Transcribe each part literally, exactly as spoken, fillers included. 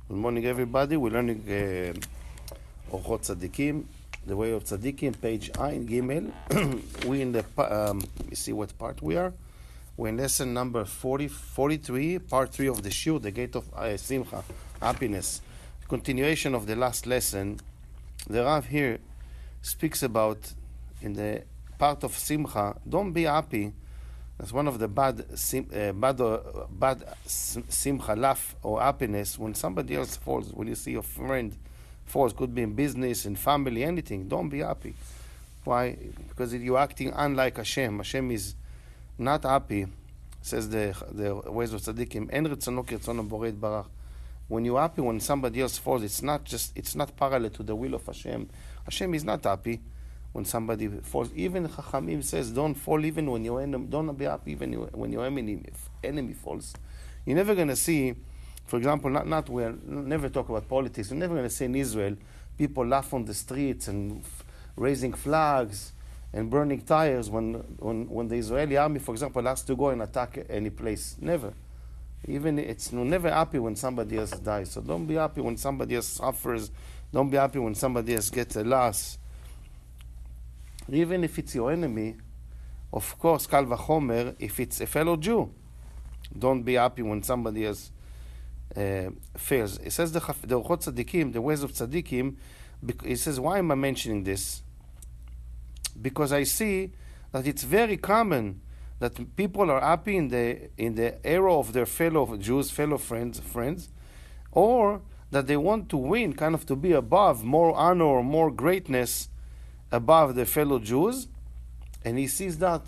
Good morning, everybody. We're learning uh, Orchot Tsadikim, the way of Tsadikim, page Ein Gimel. we in the um, you see what part we are. We're in lesson number forty, forty-three, part three of the Shur, the gate of uh, Simcha, happiness. Continuation of the last lesson. The Rav here speaks about in the part of Simcha. Don't be happy. That's one of the bad, sim, uh, bad, uh, bad simcha, laugh or happiness when somebody else falls. When you see your friend falls, could be in business, in family, anything. Don't be happy. Why? Because you're acting unlike Hashem. Hashem is not happy. Says the the ways of tzaddikim. En retzono kertzono borei barach. When you're happy when somebody else falls, it's not just it's not parallel to the will of Hashem. Hashem is not happy when somebody falls. Even Chachamim says, don't fall even when your enemy, don't be happy even when your enemy, enemy falls. You're never going to see, for example, not, not we'll never talk about politics, you're never going to see in Israel people laugh on the streets and f- raising flags and burning tires when, when, when the Israeli army, for example, has to go and attack any place. Never. Even it's never happy when somebody else dies. So don't be happy when somebody else suffers. Don't be happy when somebody else gets a loss. Even if it's your enemy, of course, Kal Vachomer, if it's a fellow Jew, don't be happy when somebody else uh, fails. It says the the Orchot Tzadikim, the ways of Tzadikim. It says, why am I mentioning this? Because I see that it's very common that people are happy in the in the era of their fellow Jews, fellow friends, friends, or that they want to win, kind of to be above, more honor or more greatness above their fellow Jews, and he sees that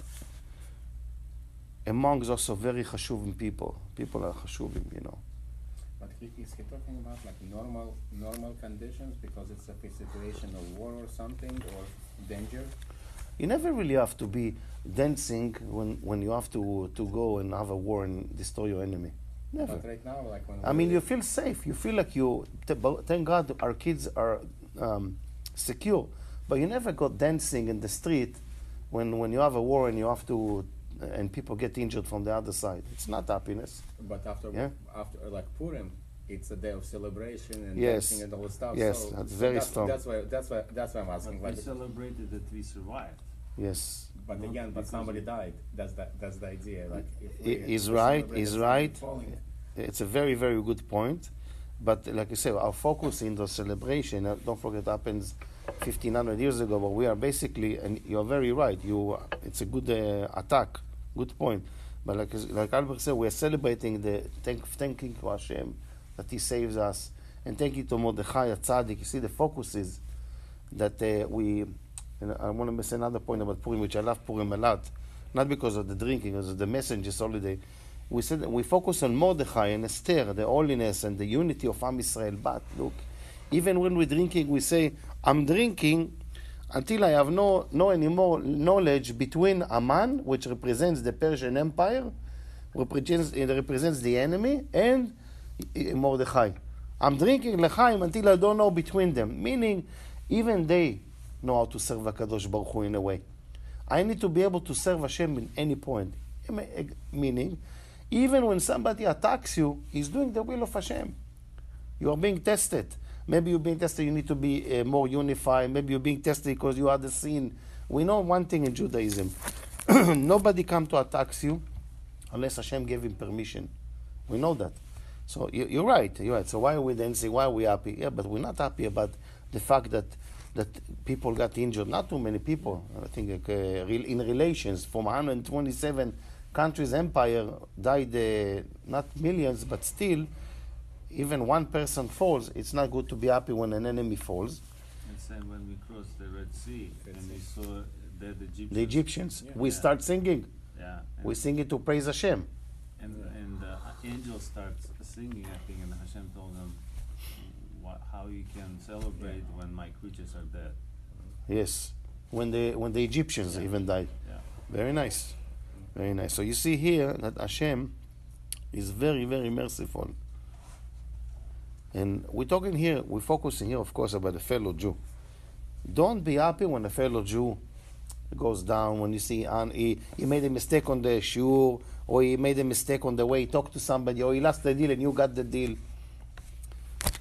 amongst also very chashuvim people. People are chashuvim, you know. But he, is he talking about like normal normal conditions because it's a situation of war or something or danger? You never really have to be dancing when, when you have to to go and have a war and destroy your enemy. Never. But right now, like when I mean, you feel safe. You feel like you. Thank God, our kids are um, secure. But you never go dancing in the street when, when you have a war and you have to, uh, and people get injured from the other side. It's not happiness. But after yeah? after like Purim, it's a day of celebration and yes. dancing and all the stuff. Yes, so, that's so very that's, strong. That's why that's why that's why I'm asking. But like, we celebrated that we survived. Yes. But Not again, but somebody we- died. That's that. That's the idea. Like if we, He's if we right. celebrate He's that right. somebody falling, It's a very, very good point. But like you say, our focus in the celebration, uh, don't forget, it happens fifteen hundred years ago, but we are basically, and you're very right, You, it's a good uh, attack, good point. But like like Albert said, we are celebrating the, thank, thanking to Hashem that He saves us, and thanking to Mordechai, Tzadik. You see, the focus is that uh, we, and I want to say another point about Purim, which I love Purim a lot, not because of the drinking, because of the messenger's holiday. We said that we focus on Mordechai and Esther, the holiness and the unity of Am Yisrael. But look, even when we're drinking, we say, I'm drinking until I have no, no anymore knowledge between Aman, which represents the Persian Empire, represents, it represents the enemy, and Mordechai. I'm drinking L'chaim until I don't know between them. Meaning, even they know how to serve HaKadosh Baruch Hu in a way. I need to be able to serve Hashem in any point. Meaning, even when somebody attacks you, he's doing the will of Hashem. You are being tested. Maybe you're being tested, you need to be uh, more unified. Maybe you're being tested because you had the sin. We know one thing in Judaism. Nobody come to attack you unless Hashem gave him permission. We know that. So you, you're right. You're right. So why are we dancing? Why are we happy? Yeah, but we're not happy about the fact that that people got injured. Not too many people. I think uh, in relations from one hundred twenty-seven countries empire died uh, not millions, but still, even one person falls. It's not good to be happy when an enemy falls. And same when we crossed the Red Sea Red and Sea. we saw dead Egyptians. The Egyptians. Yeah. We Yeah. start singing. Yeah. And, We sing it to praise Hashem. and, and uh, angel starts singing, I think, and Hashem told them what, how you can celebrate Yeah. when my creatures are dead. Yes. When the when the Egyptians Yeah. even died. Yeah. Very nice. Very nice. So you see here that Hashem is very, very merciful. And we're talking here, we're focusing here, of course, about a fellow Jew. Don't be happy when a fellow Jew goes down, when you see and he, he made a mistake on the shiur, or he made a mistake on the way he talked to somebody, or he lost the deal and you got the deal.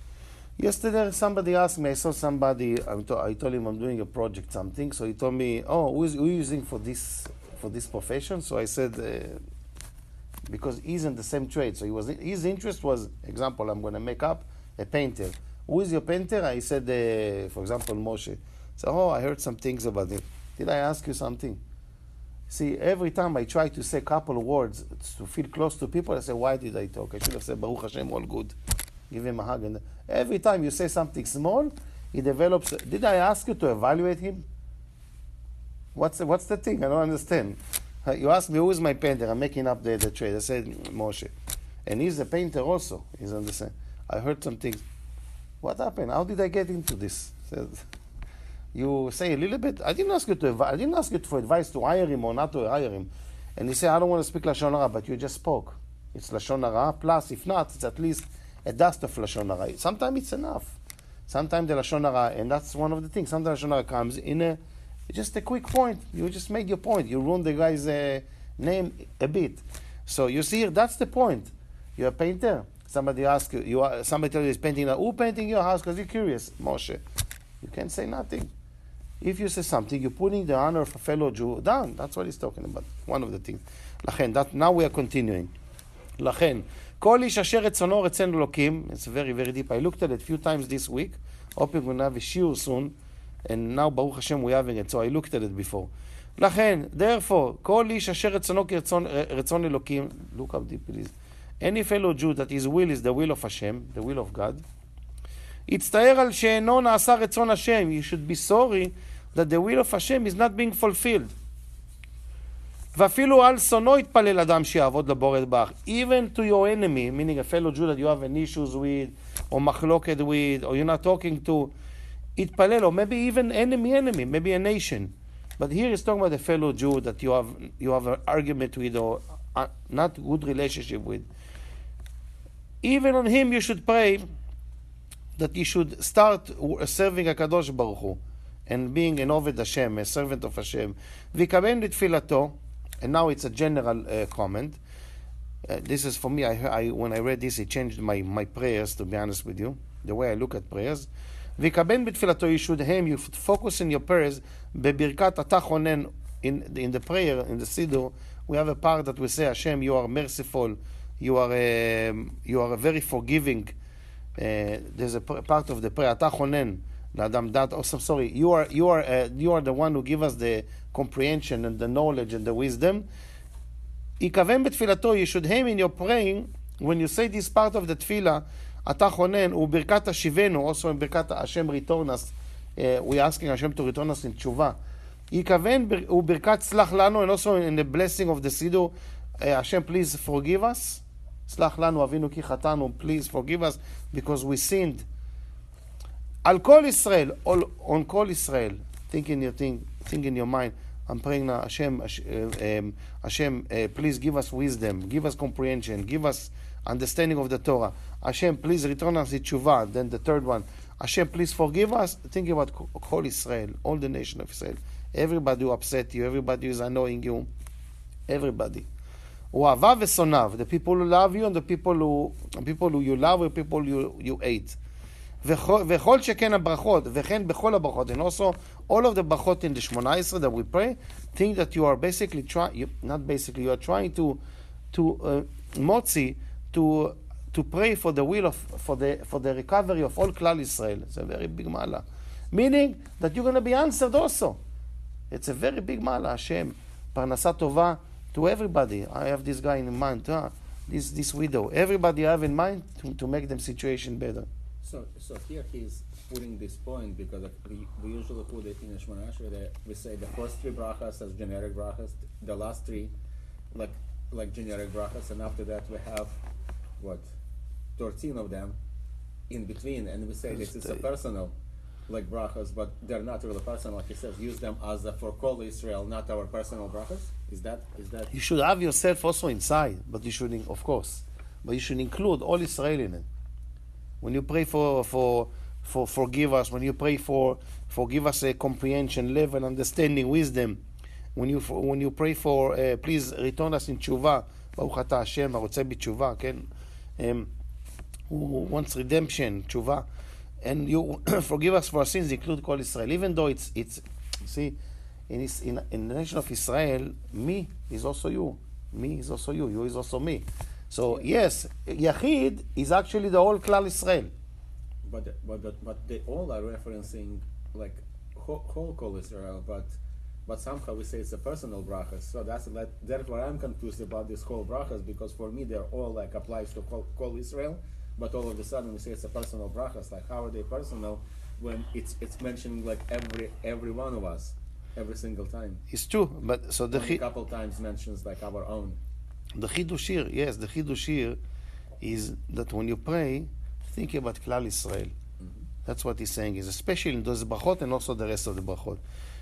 Yesterday, somebody asked me, I saw somebody, I to- I told him I'm doing a project, something, so he told me, oh, who is who are you using for this for this profession? So I said, uh, because he's in the same trade, so he was his interest was, example, I'm going to make up a painter. Who is your painter? I said, uh, for example, Moshe. So, oh, I heard some things about him. Did I ask you something? See, every time I try to say a couple of words to feel close to people, I say, why did I talk? I should have said, Baruch Hashem, all good. Give him a hug. And every time you say something small, he develops. Did I ask you to evaluate him? What's the, what's the thing? I don't understand. You asked me, who is my painter? I'm making up the, the trade. I said, Moshe. And he's a painter also. He's on the same. I heard some things. What happened? How did I get into this? Said, you say a little bit. I didn't ask you to. Ev- I didn't ask you for advice to hire him or not to hire him. And he said, I don't want to speak lashon hara, but you just spoke. It's lashon hara. Plus, if not, it's at least a dust of lashon hara. Sometimes it's enough. Sometimes the lashon hara, and that's one of the things. Sometimes lashon hara comes in a just a quick point. You just made your point. You ruined the guy's uh, name a bit. So you see, that's the point. You're a painter. Somebody asks you. You are, somebody tells you he's painting. Who painting your house? Because you're curious, Moshe. You can't say nothing. If you say something, you're putting the honor of a fellow Jew down. That's what he's talking about. One of the things. לכן, that, now we are continuing. לכן, כל איש אשר רצונו רצון אלוקים, it's very, very deep. I looked at it a few times this week. Hoping we're going to have a shiur soon. And now, Baruch Hashem, we're having it. So I looked at it before. לכן, therefore, כל איש אשר רצונו כרצון רצון אלוקים, look up deep, please. Any fellow Jew that his will is the will of Hashem, the will of God, יצטער על שאינו נעשה רצון השם. You should be sorry that the will of Hashem is not being fulfilled. ואפילו על שונאו יתפלל אדם שיעבוד לבורא יתברך. Even to your enemy, meaning a fellow Jew that you have an issues with, or מחלוקת with, or you're not talking to, יתפלל, or maybe even enemy enemy, maybe a nation. But here he's talking about a fellow Jew that you have you have an argument with, or uh, not good relationship with. Even on him you should pray that he should start serving HaKadosh Baruch Hu and being an Oved Hashem, a servant of Hashem. ויקבל לתפילתו, and now it's a general uh, comment. Uh, this is for me, I, I, when I read this, it changed my, my prayers, to be honest with you, the way I look at prayers. ויקבל בתפילתו, you should him, you focus in your prayers, בברכת אתה חונן, in, in the prayer, in the Siddur, we have a part that we say, Hashem, you are merciful, you are, uh, you are very forgiving. Uh, there's a p- part of the prayer, אתה חונן, לאדם דת, oh, so sorry, you are, you, are, uh, you are the one who give us the comprehension and the knowledge and the wisdom. יכוון בתפילתו, you should aim in your praying, when you say this part of the tefillah, אתה חונן, וברכת השיבנו, also in ברכת השם return us, uh, we asking Hashem to return us in תשובה. יכוון וברכת סלח לנו, and also in the blessing of the Siddur, uh, Hashem, please forgive us. סלח לנו אבינו כי חטאנו, please forgive us because we sinned. על כל ישראל, all, on כל ישראל, think in your thing, think in your mind, I'm praying now, Hashem, um, Hashem, uh, please give us wisdom, give us comprehension, give us understanding of the Torah. Hashem, please return us the tshuva. Then the third one, Hashem, please forgive us. Think about all Israel, all the nation of Israel. Everybody who upset you, everybody who is annoying you, everybody. אוהביו ושונאיו, the people who love you and the people who, the people who you love and people you, you hate. וכל שכן הברכות, וכן בכל הברכות, and also all of the ברכות in the שמונה עשרה that we pray, think that you are basically trying, not basically, you are trying to, to uh, motzi, to to pray for the will of, for the for the recovery of all klal Israel. It's a very big mala. Meaning that you're going to be answered also. It's a very big mala, Hashem. פרנסה טובה to everybody. I have this guy in mind, huh? this this widow. Everybody I have in mind to, to make them situation better. So, so here he's putting this point because we, we usually put it in a Shemona Esrei that we say the first three brachas as generic brachas, the last three like like generic brachas, and after that we have what thirteen of them in between, and we say this is a personal like brachas, but they're not really personal. Like he says, use them as a for Kol Israel, not our personal brachas. Is that is that? You should have yourself also inside, but you should, of course, but you should include all Israel in it. When you pray for for for forgive us, when you pray for forgive us a comprehension, level, understanding, wisdom, when you when you pray for uh, please return us in tshuva, ברוך אתה השם הרוצה בתשובה, כן, um, who wants redemption, tshuva, and you forgive us for our sins, include Kol Israel. Even though it's, it's see, in, his, in, in the nation of Israel, me is also you. Me is also you. You is also me. So, yes, Yachid is actually the whole Klal Israel. But, but, but, but they all are referencing, like, whole, whole Kol Israel, but but somehow we say it's a personal brachas. So that's like, therefore I'm confused about this whole brachas, because for me they're all like applies to Kol, Kol Israel, but all of a sudden we say it's a personal brachas. Like, how are they personal when it's it's mentioning like every every one of us every single time? It's true, but so the Only a couple times mentions like our own. The Chidushir, yes, the Chidushir is that when you pray, think about Klal Israel. Mm-hmm. That's what he's saying, is especially in those brachot and also the rest of the brachot.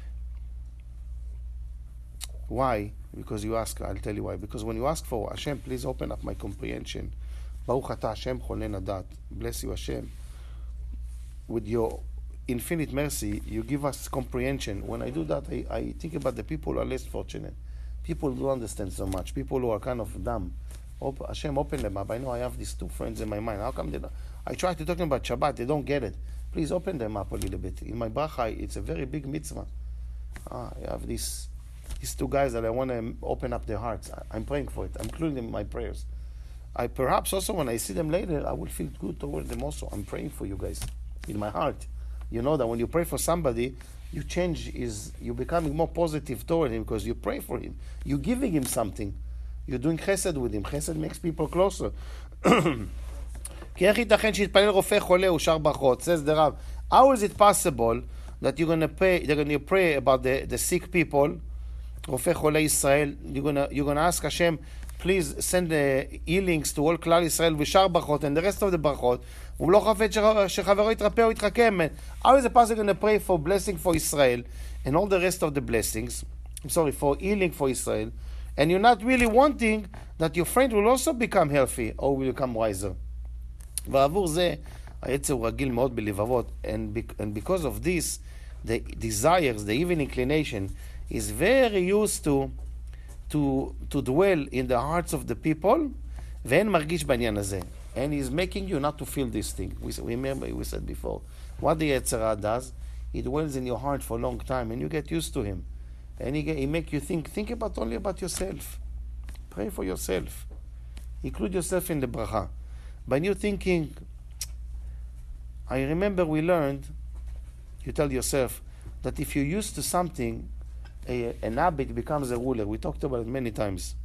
Why? Because you ask, I'll tell you why. Because when you ask for Hashem, please open up my comprehension. Baruch atah Hashem chole nadat. Bless you, Hashem. With your infinite mercy, you give us comprehension. When I do that, I, I think about the people who are less fortunate. People who don't understand so much. People who are kind of dumb. Op- Hashem, open them up. I know I have these two friends in my mind. How come they don't? I try to talk about Shabbat. They don't get it. Please open them up a little bit. In my bracha, it's a very big mitzvah. Ah, I have these these two guys that I want to open up their hearts. I, I'm praying for it. I'm including them in my prayers. I perhaps also when I see them later, I will feel good toward them also. I'm praying for you guys in my heart. You know that when you pray for somebody, you change is you're becoming more positive toward him because you pray for him. You're giving him something. You're doing chesed with him. Chesed makes people closer. Says the Rav, how is it possible that you're gonna pray? They're gonna pray about the, the sick people, רופא חולי ישראל. You're gonna you're gonna ask Hashem, please send the healings to all כלל ישראל ושאר ברכות and the rest of the ברכות. הוא לא חפץ שחברו יתרפא או יתחכם. How is a person going to pray for blessing for Israel and all the rest of the blessings? I'm sorry, for healing for Israel. And you're not really wanting that your friend will also become healthy or will become wiser. ועבור זה, העצר הוא רגיל מאוד בלבבות. And, be, and because of this, the desires, the evil inclination, is very used to, to, to dwell in the hearts of the people, ואין מרגיש בעניין הזה. And he's making you not to feel this thing. We, we remember, we said before, what the Yetzirah does, he dwells in your heart for a long time, and you get used to him. And he, he make you think, think about only about yourself. Pray for yourself. Include yourself in the bracha. By you thinking, I remember we learned, you tell yourself, that if you're used to something, a, an habit becomes a ruler. We talked about it many times.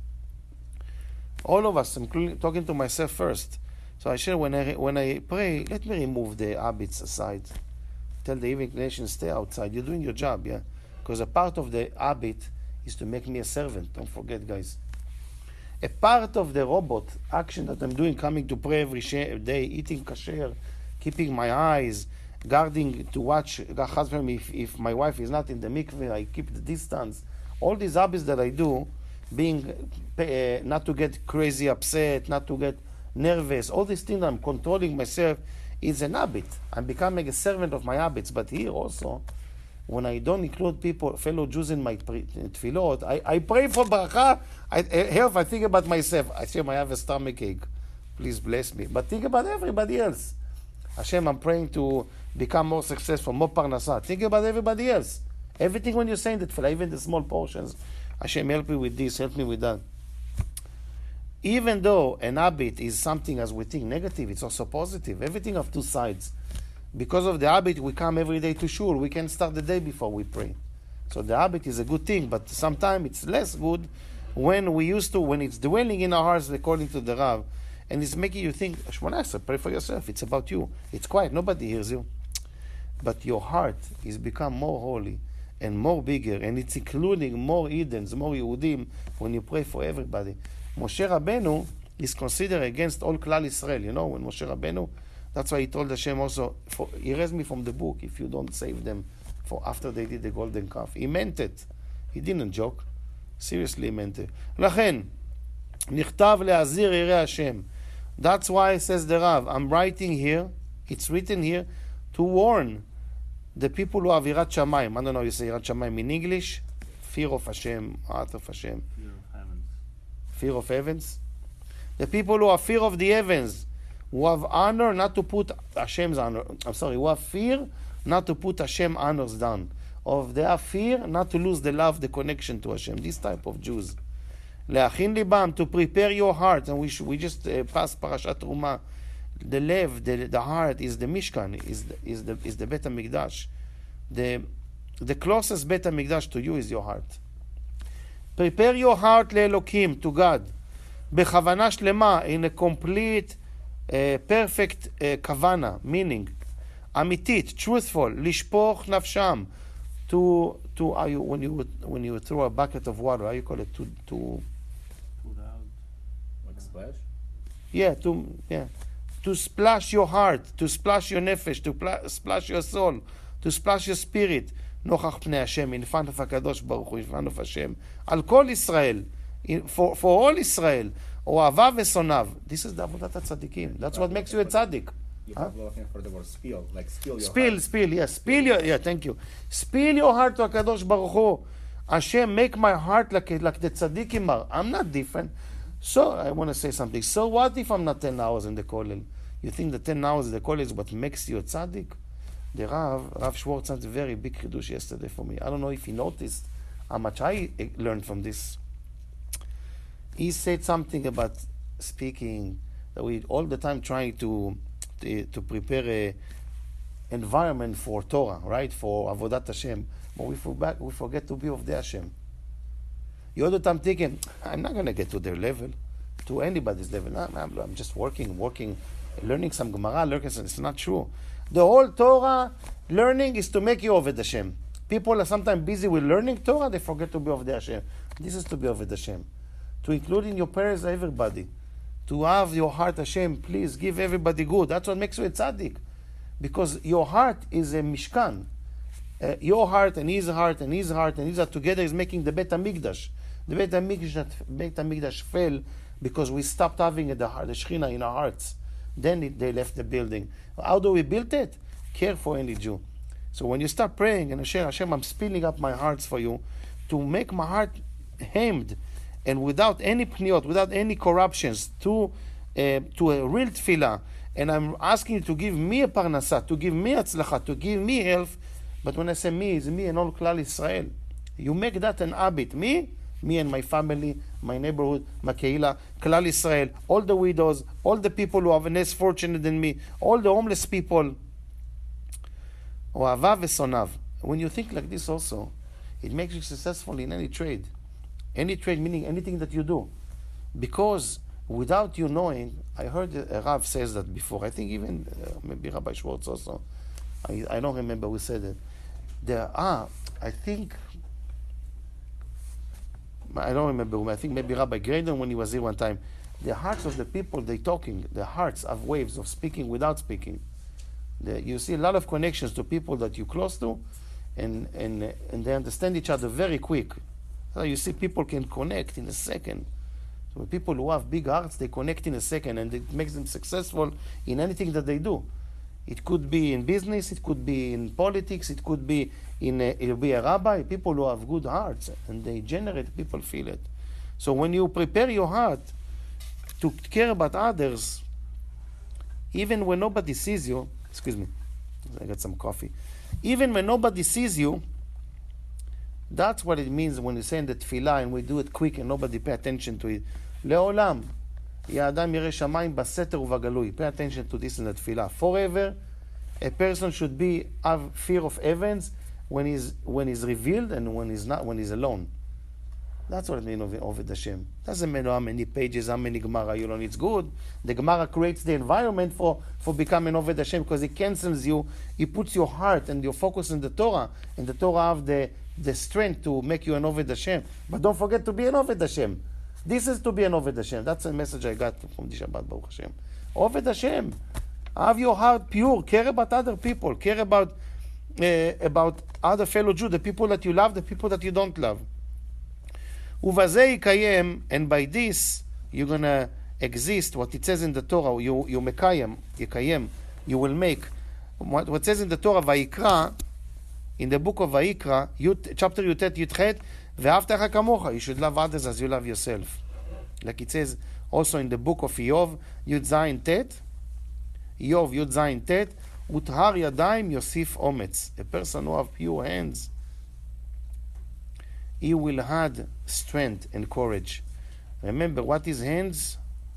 All of us, including talking to myself first. So I share when I when I pray, let me remove the habits aside. Tell the evil inclination, stay outside. You're doing your job, yeah? Because a part of the habit is to make me a servant. Don't forget, guys. A part of the robot action that I'm doing, coming to pray every day, eating kasher, keeping my eyes, guarding to watch if, if my wife is not in the mikveh, I keep the distance. All these habits that I do, being uh, not to get crazy upset, not to get nervous, all these things I'm controlling myself is an habit. I'm becoming a servant of my habits. But here also, when I don't include people, fellow Jews in my tefillot, I, I pray for bracha. I, help, I think about myself. Hashem, I have a stomach ache. Please bless me. But think about everybody else. Hashem, I'm praying to become more successful, more parnasah. Think about everybody else. Everything when you're saying that, even the small portions. Hashem, help me with this, help me with that. Even though an habit is something, as we think, negative, it's also positive. Everything have two sides. Because of the habit, we come every day to shul. We can start the day before we pray. So the habit is a good thing, but sometimes it's less good when we used to, when it's dwelling in our hearts, according to the Rav, and it's making you think, Shmona Esrei, pray for yourself. It's about you. It's quiet. Nobody hears you. But your heart is become more holy and more bigger, and it's including more Edens, more Yehudim, when you pray for everybody. Moshe Rabbeinu is considered against all Klal Israel. You know, when Moshe Rabbeinu, that's why he told Hashem also, for, erase me from the book if you don't save them for after they did the golden calf. He meant it. He didn't joke. Seriously, he meant it. לכן, נכתב להזהיר יראי Hashem. That's why, says the Rav, I'm writing here, it's written here, to warn the people who have Yirat Shamayim. I don't know, you say Yirat Shamayim in English? Fear of Hashem, heart of Hashem. Fear of heavens. Fear of heavens. The people who are fear of the heavens, who have honor, not to put Hashem's honor. I'm sorry, who have fear, not to put Hashem honors down. Of they have fear, not to lose the love, the connection to Hashem. This type of Jews. Le'achin libam, to prepare your heart. And we sh- we just uh, passed Parashat Truma. The lev, the, the heart is the Mishkan, is the, is the, is the Bet HaMikdash. The, the closest Bet HaMikdash to you is your heart. Prepare your heart le'elokim, to God. Bechavana shlema, in a complete, uh, perfect uh, kavana, meaning, amitit, truthful, lishpoch nafsham, to, to, are you, when you when you throw a bucket of water, how you call it, to, to, Put out. Like splash? yeah, to, yeah, to splash your heart, to splash your nefesh, to pla- splash your soul, to splash your spirit, נוכח פני השם, in front of הקדוש ברוך הוא, in front of השם, על כל ישראל, in, for, for all Israel, אוהביו ושונאיו. This is the עבודת הצדיקים. That's what makes you a tzaddik. You Huh? have looking for the word spill, like spill your Spill, heart. spill, yes, spill your, yeah, thank you. Spill your heart to הקדוש ברוך הוא. Hashem, make my heart like, like the tzaddikim are. I'm not different. So, I want to say something. So what if I'm not ten hours in the kollel? You think the ten hours in the kollel is what makes you a tzaddik? The Rav, Rav Schwartz had a very big chidush yesterday for me. I don't know if he noticed how much I eh, learned from this. He said something about speaking, that we all the time trying to to, to prepare a environment for Torah, right? For Avodat Hashem. But we forget, we forget to be of the Hashem. You all the time thinking, I'm not going to get to their level, to anybody's level. I'm, I'm, I'm just working, working, learning some Gemara, learning some, it's not true. The whole Torah learning is to make you of Hashem. People are sometimes busy with learning Torah, they forget to be of the Hashem. This is to be of Hashem. To include in your prayers everybody. To have your heart Hashem, please give everybody good. That's what makes you a tzaddik. Because your heart is a mishkan. Uh, your heart and his heart and his heart and his heart together is making the Bet HaMikdash. The Bet HaMikdash, Bet HaMikdash fell because we stopped having the, the Shechina in our hearts. Then it, they left the building. How do we build it? Care for any Jew. So when you start praying and Hashem, Hashem, I'm spilling up my hearts for you to make my heart hemmed and without any pniot, without any corruptions, to uh, to a real tefillah. And I'm asking you to give me a parnasa, to give me atzlacha, to give me health. But when I say me, it's me and all Klal Israel. You make that an habit. Me, me and my family, my neighborhood, my keila, Klal Israel, all the widows, all the people who are less fortunate than me, all the homeless people. Oavav v'sonav. When you think like this also, it makes you successful in any trade. Any trade, meaning anything that you do. Because without you knowing, I heard a Rav says that before. I think even uh, maybe Rabbi Schwartz also. I, I don't remember who said it. There are, I think, I don't remember. I think maybe Rabbi Graydon when he was here one time. The hearts of the people, they talking. The hearts have waves of speaking without speaking. The, you see a lot of connections to people that you're close to, and and and they understand each other very quick. So you see people can connect in a second. So people who have big hearts, they connect in a second, and it makes them successful in anything that they do. It could be in business, it could be in politics, it could be in a, it'll be a rabbi. People who have good hearts, and they generate, people feel it. So when you prepare your heart to care about others, even when nobody sees you, excuse me, I got some coffee. Even when nobody sees you, that's what it means when you say in the tefillah and we do it quick and nobody pay attention to it. Le'olam, Ya'adam yireh shamayim baseter uvagalui. Pay attention to this in the tefillah. Forever, a person should be have fear of heavens when he's when he's revealed and when he's not when he's alone. That's what it means of Oved Hashem. Doesn't matter how many pages, how many Gemara you learn. It's good. The Gemara creates the environment for, for becoming Oved Hashem because it cancels you. It puts your heart and your focus in the Torah, and the Torah have the, the strength to make you an Oved Hashem. But don't forget to be an Oved Hashem. This is to be an Oved Hashem. That's a message I got from the Shabbat, Baruch Hashem. Oved Hashem. Have your heart pure. Care about other people. Care about uh, about other fellow Jews, the people that you love, the people that you don't love. Uvazei kayem, and by this you're gonna exist. What it says in the Torah, you you mekayem, yekayem, you will make. What, what says in the Torah, Vayikra, in the book of Vayikra, Yut, chapter Yutet Yutchet, ve'avtecha kamocha. You should love others as you love yourself. Like it says also in the book of Iyov, Yud Zayin Tet, איוב י' ז' ט', וטהר ידיים יוסיף אומץ. A person who have pure hands, he will add strength and courage. Remember, what is hands?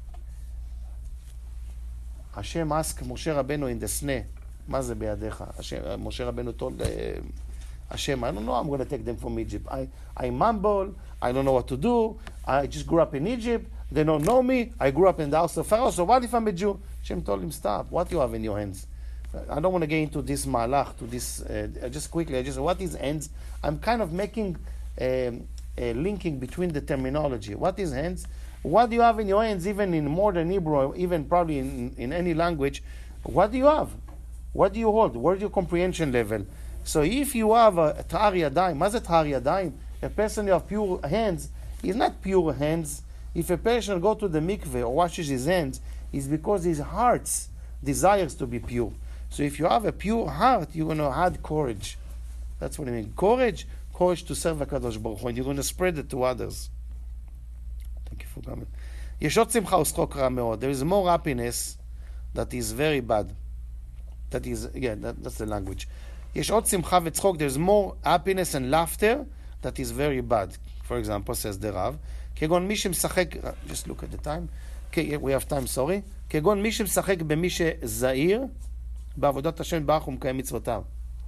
Hashem asked Moshe Rabbeinu in the sneh, מה זה בידיך? משה רבנו told uh, Hashem, I don't know, I'm going to take them from Egypt. I, I mumble, I don't know what to do, I just grew up in Egypt, they don't know me, I grew up in the house of Pharaoh, so what if I'm a Jew? Hashem told him, stop, what do you have in your hands? I don't want to get into this malach, to this, uh, just quickly, I just, what is hands? I'm kind of making um, a linking between the terminology. What is hands? What do you have in your hands, even in modern Hebrew, even probably in, in any language? What do you have? What do you hold? Where's your comprehension level? So if you have a tahar yadayim, מה זה tahar yadayim? A person who have pure hands is not pure hands. If a person go to the mikveh or washes his hands, it's because his heart desires to be pure. So if you have a pure heart, you're going to add courage. That's what I mean. Courage, courage to serve HaKadosh Baruch Hu, and you're going to spread it to others. Thank you for coming. יש עוד שמחה ושחוק רע מאוד. There is more happiness that is very bad. That is, yeah, that, that's the language. יש עוד שמחה וצחוק. There's more happiness and laughter that is very bad. For example, says the Rav, כגון מי שמשחק, just look at the time. Okay, we have time, sorry. כגון מי שמשחק במי שזהיר, בעבודת השם ברוך הוא מקיים מצוותיו.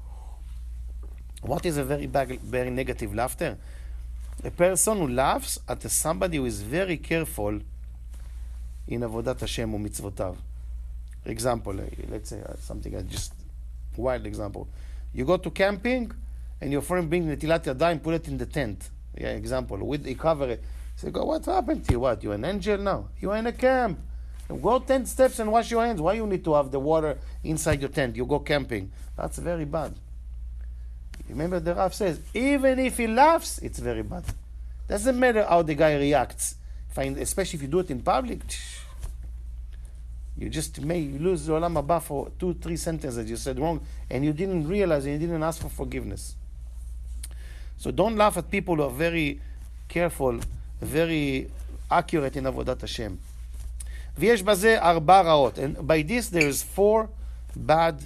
What is a very bad, very negative laughter? A person who laughs at somebody who is very careful in עבודת השם ומצוותיו. Example, let's say uh, something, uh, just wild example. You go to camping and your friend brings netilat yadayim, put it in the tent. Yeah, example. With you cover it. So you go, what happened to you? What? You're an angel now? You're in a camp. Go ten steps and wash your hands. Why you need to have the water inside your tent? You go camping. That's very bad. Remember the Rav says, even if he laughs, it's very bad. Doesn't matter how the guy reacts. Find, especially if you do it in public, you just may lose the olam haba for two, three sentences you said wrong, and you didn't realize and you didn't ask for forgiveness. So don't laugh at people who are very careful, very accurate in avodat Hashem. ויש בזה ארבע רעות. And by this there is four bad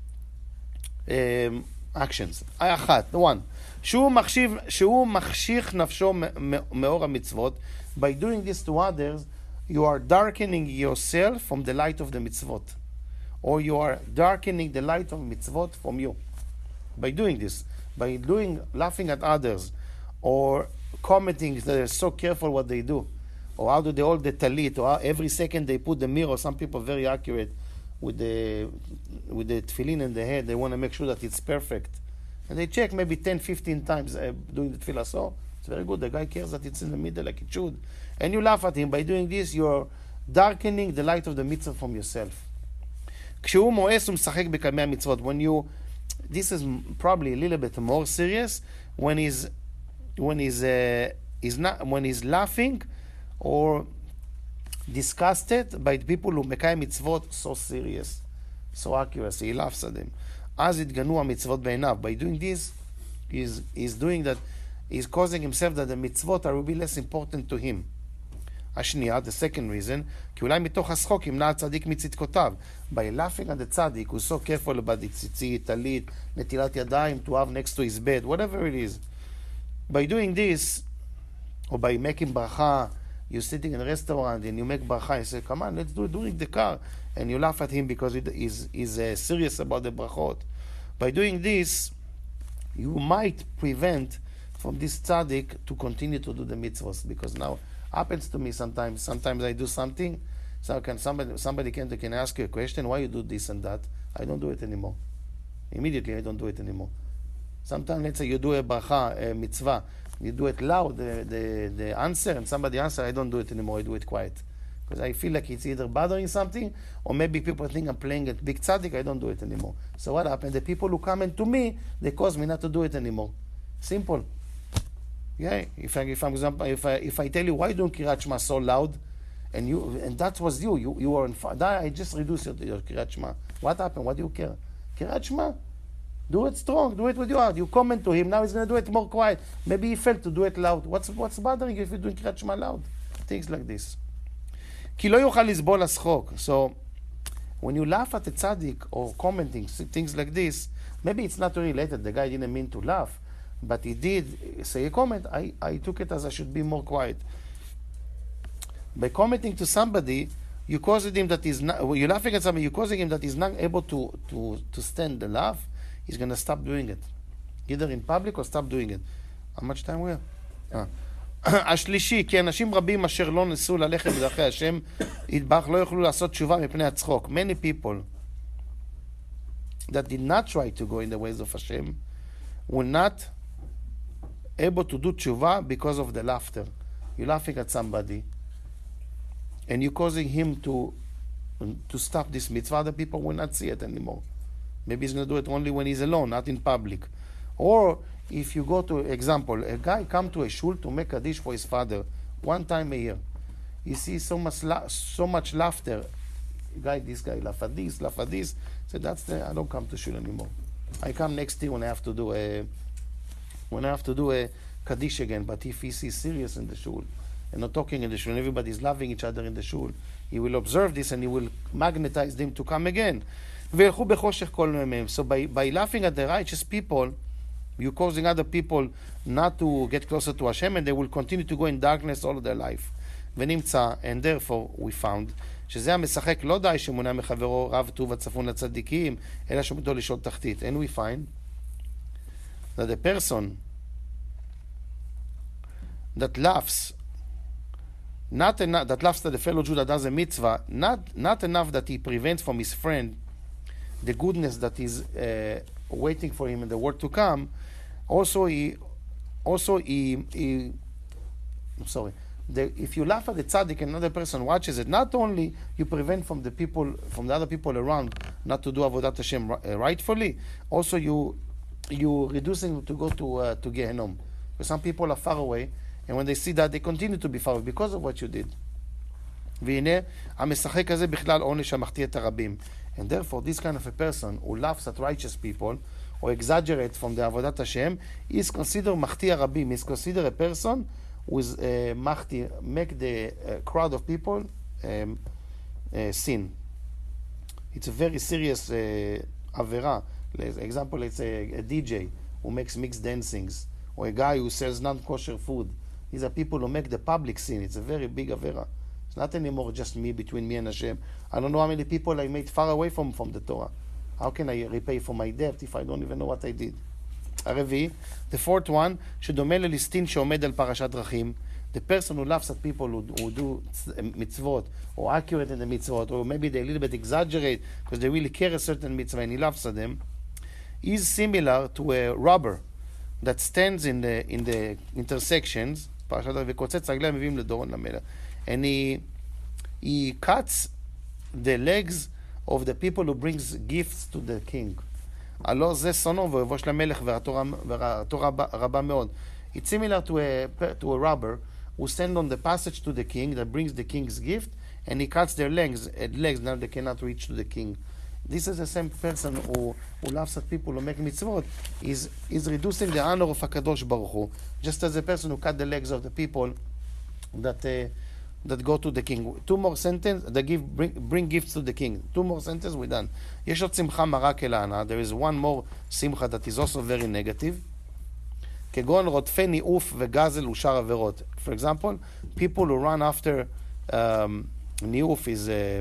um, actions. אחת, one. שהוא מחשיב, שהוא מחשיך נפשו מאור המצוות. By doing this to others, you are darkening yourself from the light of the mitzvot. Or you are darkening the light of mitzvot from you. By doing this, by doing, laughing at others, or commenting that they're so careful what they do, or how do they hold the talit, or how every second they put the mirror. Some people are very accurate with the with the tefillin in the head. They want to make sure that it's perfect. And they check maybe ten, fifteen times uh, doing the tefillah. So it's very good. The guy cares that it's in the middle like it should. And you laugh at him. By doing this, you're darkening the light of the mitzvah from yourself. כשהוא מואס ומשחק בקלמי המצוות. When you, this is probably a little bit more serious. When he's, when he's, uh, he's not, when he's laughing or disgusted by the people who מקיים מצוות so serious, so accurate. He laughs at them. אז התגנו המצוות בעיניו. By doing this, he's, he's doing that. He's causing himself that the mitzvot are will be less important to him. השנייה, the second reason, כי אולי מתוך השחוק ימנע הצדיק מצדקותיו. By laughing at the tzaddik, who's so careful about the tzitzit, talit, נטילת ידיים, to have next to his bed, whatever it is. By doing this, or by making bracha, you're sitting in a restaurant and you make bracha, you say, come on, let's do it during the car. And you laugh at him because he's, he's uh, serious about the brachot. By doing this, you might prevent from this tzaddik to continue to do the mitzvahs, because now happens to me sometimes. Sometimes I do something, so can somebody somebody can can ask you a question, why you do this and that? I don't do it anymore. Immediately I don't do it anymore. Sometimes let's say you do a bracha, a mitzvah, you do it loud, the, the, the answer, and somebody answer, I don't do it anymore, I do it quiet. Because I feel like it's either bothering something, or maybe people think I'm playing a big tzaddik, I don't do it anymore. So what happened? The people who come into me, they cause me not to do it anymore. Simple. Yeah, if I, if I'm example, if I if I tell you why don't Kiryat Shema so loud, and you and that was you, you you were in fire. I just reduce your, your Kiryat Shema. What happened? What do you care? Kiryat Shema, do it strong, do it with your heart. You comment to him. Now he's going to do it more quiet. Maybe he felt to do it loud. What's what's bothering you if you're doing Kiryat Shema loud? Things like this. כי לא יוכל לסבול השחוק. So when you laugh at a tzaddik or commenting things like this, maybe it's not related, the guy didn't mean to laugh, but he did say a comment, I, I took it as I should be more quiet. By commenting to somebody, you causing him that he's not, you're laughing at somebody, you're causing him that he's not able to, to, to stand the laugh, he's going to stop doing it. Either in public or stop doing it. How much time we have? אה. השלישי, כי אנשים רבים אשר לא ניסו ללכת בדרכי השם יתברך לא יוכלו לעשות תשובה מפני הצחוק. Many people that did not try to go in the ways of Hashem will not able to do tshuva because of the laughter. You're laughing at somebody and you're causing him to to stop this mitzvah. Other people will not see it anymore. Maybe he's going to do it only when he's alone, not in public. Or if you go to, example, a guy come to a shul to make a dish for his father one time a year. He sees so much la- so much laughter. Guy, this guy, laugh at this, laugh at this. So that's the, I don't come to shul anymore. I come next year when I have to do a when I have to do a kaddish again. But if he sees serious in the shul and not talking in the shul and everybody's loving each other in the shul, he will observe this and he will magnetize them to come again. So by, by laughing at the righteous people, you're causing other people not to get closer to Hashem, and they will continue to go in darkness all of their life. ונמצא, and therefore we found, שזה המשחק לא די שמונע מחברו רב טוב הצפון לצדיקים, אלא שמותו לשאול תחתית. And we find that the person that laughs, not enough, that laughs at the fellow Jew that does a mitzvah, not, not enough that he prevents from his friend the goodness that is uh, waiting for him in the world to come. Also, he, also he, he I'm sorry. The, if you laugh at the tzaddik and another person watches it, not only you prevent from the people, from the other people around, not to do avodat Hashem uh, rightfully, also you, you reducing to go to uh, to Gehenom. Because some people are far away, and when they see that, they continue to be far away because of what you did. והנה, המשחק הזה בכלל עונש המחטיא את הרבים. And therefore, this kind of a person who laughs at righteous people or exaggerates from the avodat Hashem is considered מחטיא הרבים. Is considered a person who is uh, מחטיא, make the uh, crowd of people um, uh, sin. It's a very serious uh, עבירה. For example, it's a, a D J who makes mixed dancings, or a guy who sells non-kosher food. These are people who make the public sin. It's a very big עבירה. It's not anymore just me, between me and Hashem. I don't know how many people I made far away from, from the Torah. How can I repay for my debt if I don't even know what I did? הרביעי, the fourth one, שדומה לליסטין שעומד על פרשת דרכים. The person who laughs at people who, who do mitzvot, or accurate in the mitzvot, or maybe they a little bit exaggerate because they really care a certain mitzvah and he laughs at them, is similar to a robber that stands in the, in the intersections, פרשת וקוצץ רגליה מביאים לדורון למלך. And he, he cuts the legs of the people who brings gifts to the king. הלא זה שונאו ואוהבו של המלך והתורה רבה מאוד. It's similar to a, to a robber who stand on the passage to the king that brings the king's gift, and he cuts their legs, legs now they cannot reach to the king. This is the same person who, who laughs at people who make mitzvot, is, is reducing the honor of HaKadosh Baruch Hu, just as a person who cut the legs of the people that uh, that go to the king. Two more sentences, they give, bring, bring gifts to the king. Two more sentences, we're done. יש עוד שמחה מרה כלענה. There is one more שמחה that is also very negative. כגון רודפי ניאוף וגזל ושאר עבירות. For example, people who run after um, ניאוף is uh,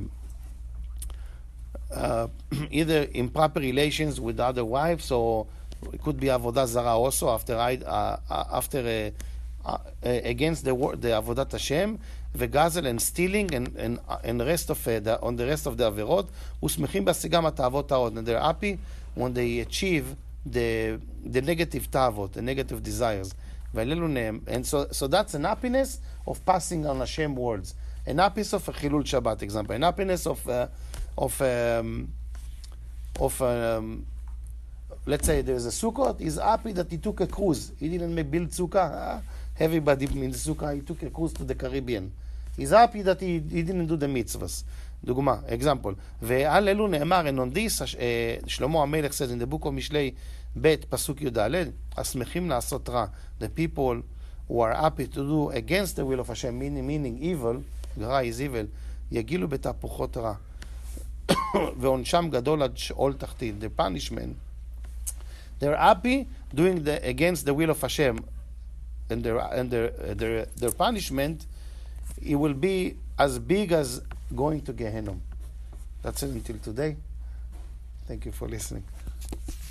uh, either improper relations with other wives, or it could be avodah zara also after uh, after uh, uh, against the the avodat Hashem, וגזל and stealing and and and rest of uh, the, on the rest of the עבירות, ושמחים בהשיגם התאוות הרעות, and they're happy when they achieve the the negative tavot, the negative desires. And so so that's an happiness of passing on Hashem words, an happiness of a Chilul Shabbat example, an happiness of uh, of um, of um, let's say there's a Sukkot. He's happy that he took a cruise. He didn't make build sukkah. Everybody in the sukkah. He took a cruise to the Caribbean. He's happy that he, he didn't do the mitzvahs. דוגמה, example. ועל אלו נאמר, and on this, uh, שלמה המלך says in the book of משלי ב' פסוק י"ד, השמחים לעשות רע. The people who are happy to do against the will of Hashem, meaning, meaning evil, רע is evil, יגילו בתהפוכות רע. ועונשם גדול עד שאול תחתית. The punishment, they're happy doing the against the will of Hashem, and their and their uh, their their punishment, it will be as big as going to Gehenna. That's it until today. Thank you for listening.